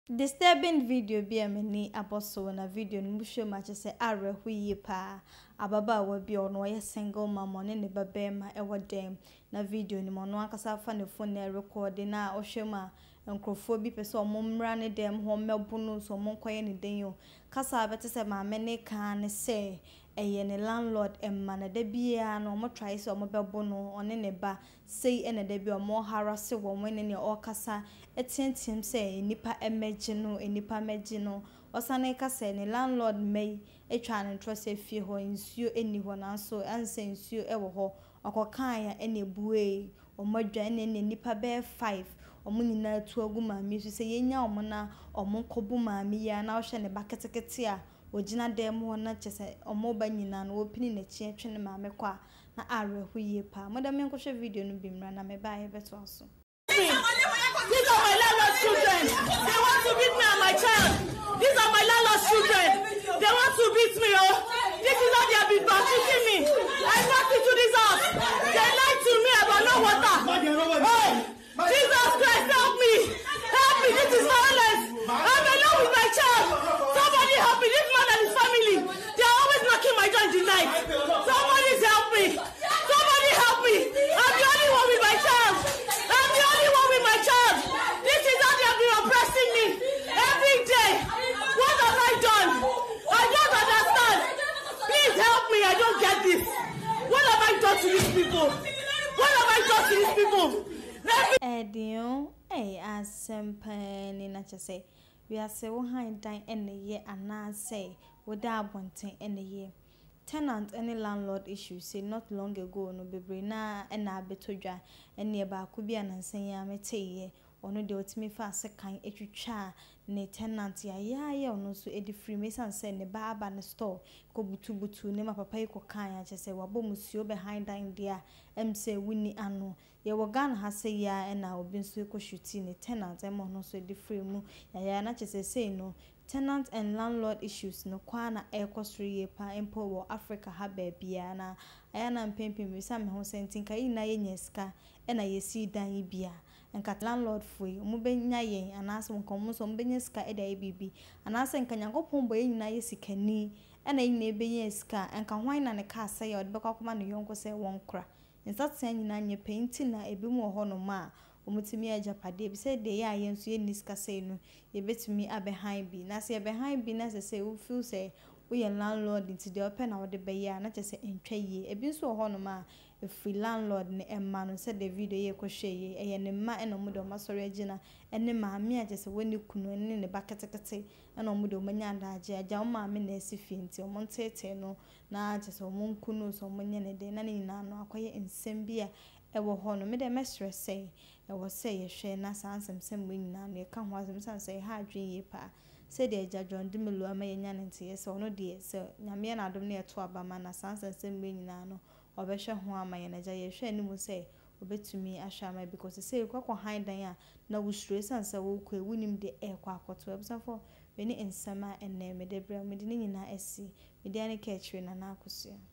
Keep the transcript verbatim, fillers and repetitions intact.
Disturbing video bi amani aboso na video no show ma che are huyi pa ababa wa bi ono ye single mom ne ne babema e wodem na video ni mo no akasa fa ne phone na record na o hwema enkrofo bi pese o momra ne dem ho mebo no so mo nkoye ne den yo kasa bete se ma me ne kan ne se eye ne landlord emma na da bia no mo try se o mo bebo no one ne ba sei ene da bia o mo harass wo mo ne ne o kasa etientim se nipa emeji no enipa meji no osane kasa ne landlord mai etwa ne trose fie ho nsuo eni ho na so anse nsuo e wo ho okokan ya ene buwe o modwa ene ne nipa be five omo nyina atu agu maami so se yenya omo na omo kobu maami ya na o hwe ne baketekete a ogina dem ho na chese omo ba nyina no opini na chi atwe ne maami kwa na arehu yie pa moda me nkohwe video no bimra na me ba ye beto aso. These are my landlord's children. They want to beat me and my child. These are my landlord's children. They want to beat me, oh. This is how they have been beating me. I walked into this house. They lied to me about no water. Oh, Jesus Christ, help me. Help me. This is violence. I'm alone with my child. Somebody help me. This man and his family, they are always knocking my door in the night. Somebody help me. Somebody help me. I'm the only one with my child. I'm the only one with my child. This is how they have been oppressing me every day. What have I done? I don't understand. Please help me. I don't get this. What have I done to these people? What have I done to these people? Edio, eh, as simple na say. We are say wo han dan ene ye ana say wo da abonten ene ye. Tenant any landlord issue say not long ago no bebre na ena betodwa ene ba ko bi anansan ya meteye ono de otimi fa sekan etwitwa ne tenant ya ya ya ono so edi free me san say ne ba aba ne store ko butu butu ne ma papa yi ko kan ya chese wabo musuo behind dan dia em say wini ano ye wo Ghana ha say ya ena obi nso ko shuti ne tenant em ono so edi free mu ya ya na chese say no tenant and landlord issues no kwana ekosri ye pa empo wo Africa ha ba bia na aya na mpempem bisa me ho sentin kai na ye nyeska ena ye si dan yi bia enka landlord foi omo benya yen anase nkomo so mbenya sika eda ye bibi anase enka nyankopon boye nyina ye sikani ena yin na ebenya sika enka hwan na ne ka asa ye odbekwa akoma ne yonko se won kra nsatsen nyina nye painti na ebimu ho no ma omutimi ajapade bi se de ya ye nso ye niska se no ye betumi abehan bi na se behan bi na se se wo feel se wo ye landlord nti de open na wo de be ya na chese entwa ye ebi nso ho no ma e free landlord ne emma no se de video ye ko hwe ye eye ne ma eno mu de masori agina ene ma me a chese woni kunu ene ne baketekete eno mu de manya adaje aja ma me na esifi nti omo ntete no na chese omo nkunu so omo nye ne de na ne nyina no akoye ensem bia ewo ho no me de mesre say ewo say ye hwe na sansem sem we nyina no e ka ho asem san say ha adwen ye pa se de eja John dimelu ama ye nya ne ntie se ono de se nyame na adom na eto abama na sansem sem we nyina no obehwe ho ama ye na ja ye hwe ni mu say obetumi ahwa ama because say kwakọ han dan a na wo sure san say wo kọ ewunim de e kwa akoto ebusafo we ni ensama enne me de bra me de nyina esi me de ani ka chire na na akoso